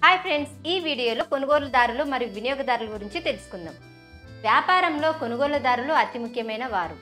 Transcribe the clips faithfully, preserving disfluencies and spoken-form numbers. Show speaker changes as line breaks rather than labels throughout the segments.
Hi friends, ఈ వీడియోలో కొనుగోలుదారులు మరియు వినియోగదారుల గురించి తెలుసుకుందాం. వ్యాపారంలో కొనుగోలుదారులు అతి ముఖ్యమైన వారు.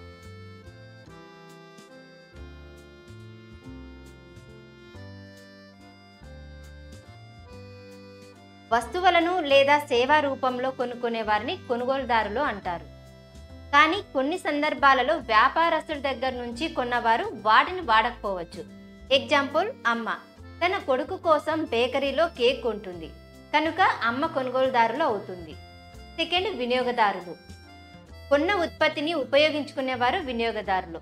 వస్తువులను లేదా సేవా రూపంలో కొనుక్కునే వారిని కొనుగోలుదారులు అంటారు. కానీ కొన్ని సందర్భాలలో వ్యాపారస్తుల దగ్గర నుంచి కొన్నవారు వాటిని వాడకపోవచ్చు. ఎగ్జాంపుల్, అమ్మ తన కొడుకు కోసం బేకరీలో కేక్ కొంటుంది కనుక అమ్మ కొనుగోలుదారులు అవుతుంది. సెకండ్, వినియోగదారులు. కొన్న ఉత్పత్తిని ఉపయోగించుకునేవారు వినియోగదారులు.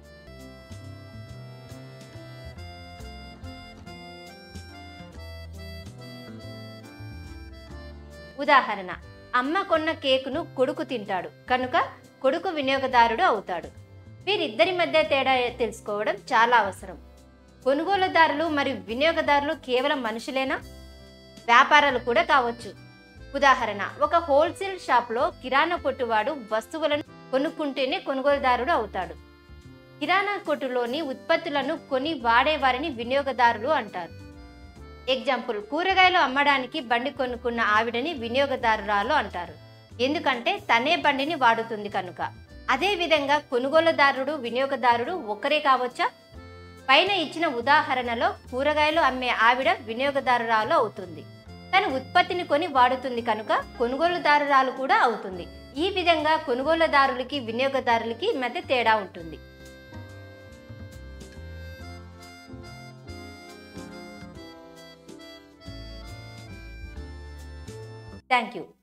ఉదాహరణ, అమ్మ కొన్న కేకును కొడుకు తింటాడు కనుక కొడుకు వినియోగదారుడు అవుతాడు. వీరిద్దరి మధ్య తేడా తెలుసుకోవడం చాలా అవసరం. కొనుగోలుదారులు మరియు వినియోగదారులు కేవలం మనుషులేనా? వ్యాపారాలు కూడా కావచ్చు. ఉదాహరణ, ఒక హోల్సేల్ షాప్లో కిరాణా కొట్టువాడు వస్తువులను కొనుక్కుంటేనే కొనుగోలుదారుడు అవుతాడు. కిరాణా కొట్టులోని ఉత్పత్తులను కొని వాడేవారిని వినియోగదారులు అంటారు. ఎగ్జాంపుల్, కూరగాయలు అమ్మడానికి బండి కొనుక్కున్న ఆవిడని వినియోగదారురాలు అంటారు, ఎందుకంటే తనే బండిని వాడుతుంది కనుక. అదేవిధంగా కొనుగోలుదారుడు వినియోగదారుడు ఒకరే కావచ్చా? పైన ఇచ్చిన ఉదాహరణలో కూరగాయలు అమ్మే ఆవిడ వినియోగదారురాలు అవుతుంది. తన ఉత్పత్తిని కొని వాడుతుంది కనుక కొనుగోలుదారురాలు కూడా అవుతుంది. ఈ విధంగా కొనుగోలుదారులకి వినియోగదారులకి మధ్య తేడా ఉంటుంది. Thank you.